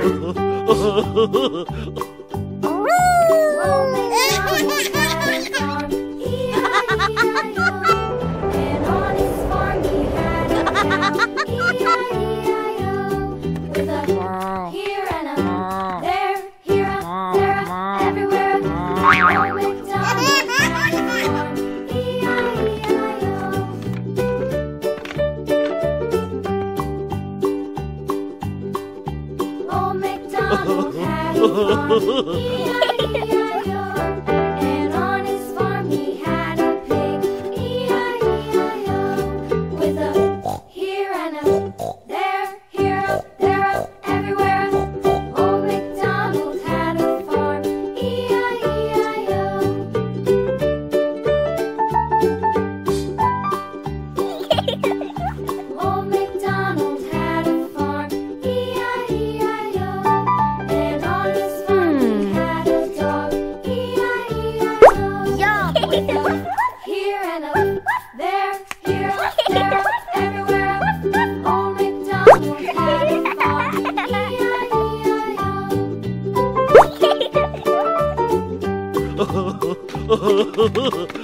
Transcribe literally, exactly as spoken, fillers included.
And on his farm he had a pig, E I E I O, with a here and a there, here up, there up, everywhere. Old MacDonald had a farm, E I E I O. Old MacDonald had a farm, E I E I O. And on his farm he had a dog, E I E I O. With a here and a there, here up, there up, everywhere. Old MacDonald had a farm, E I E I O.